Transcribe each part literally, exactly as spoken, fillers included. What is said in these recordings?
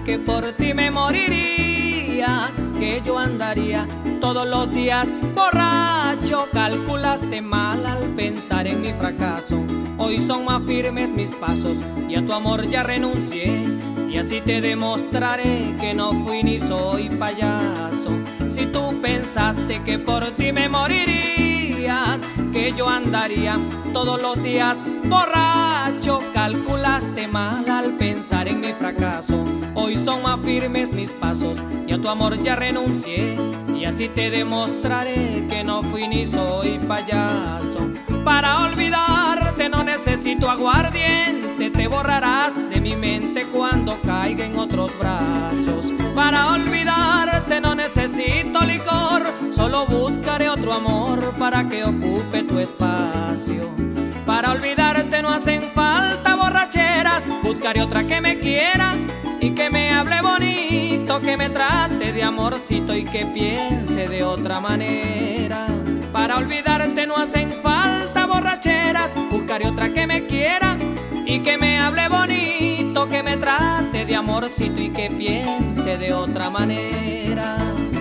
que por ti me moriría, que yo andaría todos los días borracho. Calculaste mal al pensar en mi fracaso. Hoy son más firmes mis pasos y a tu amor ya renuncié, y así te demostraré que no fui ni soy payaso. Si tú pensaste que por ti me moriría, que yo andaría todos los días borracho, calculaste mal al pensar en mi fracaso. Hoy son más firmes mis pasos y a tu amor ya renuncié, y así te demostraré que no fui ni soy payaso. Para olvidarte no necesito aguardiente, te borrarás de mi mente cuando caiga en otros brazos. Para olvidarte no necesito licor, solo buscaré otro amor para que ocupe tu espacio. Para olvidarte no hacen falta borracheras, buscaré otra que me quiera y que me hable bonito, que me trate de amorcito y que piense de otra manera. Para olvidarte no hacen falta borracheras, buscaré otra que me quiera y que me hable bonito, que me trate de amorcito y que piense de otra manera.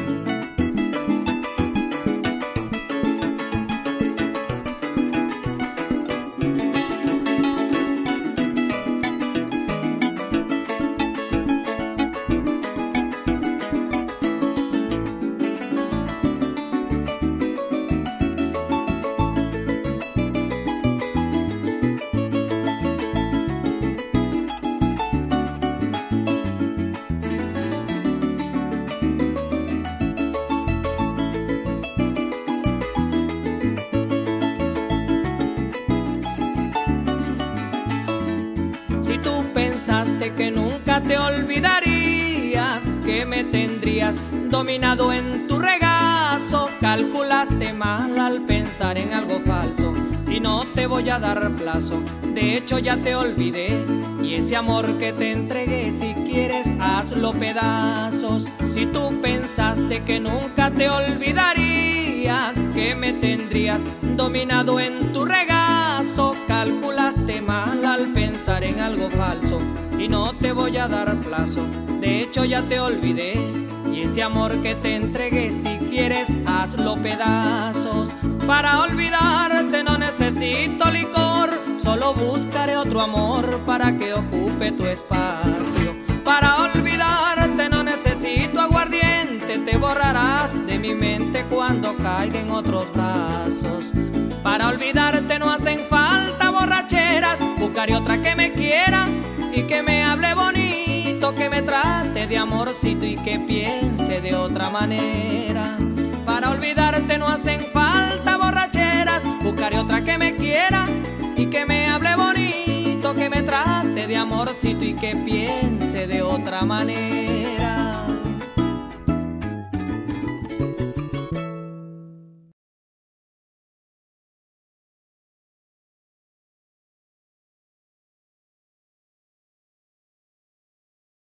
Que nunca te olvidaría, que me tendrías dominado en tu regazo, calculaste mal al pensar en algo falso y no te voy a dar plazo. De hecho ya te olvidé, y ese amor que te entregué, si quieres hazlo pedazos. Si tú pensaste que nunca te olvidaría, que me tendrías dominado en tu regazo, calculaste mal al pensar en algo falso y no te voy a dar plazo. De hecho ya te olvidé, y ese amor que te entregué, si quieres hazlo pedazos. Para olvidarte no necesito licor, solo buscaré otro amor para que ocupe tu espacio. Para olvidarte no necesito aguardiente, te borrarás de mi mente cuando caiga en otros brazos. Para olvidarte no hacen falta borracheras, buscaré otra que me quiera y que me hable bonito, que me trate de amorcito y que piense de otra manera. Para olvidarte no hacen falta borracheras, buscaré otra que me quiera y que me hable bonito, que me trate de amorcito y que piense de otra manera.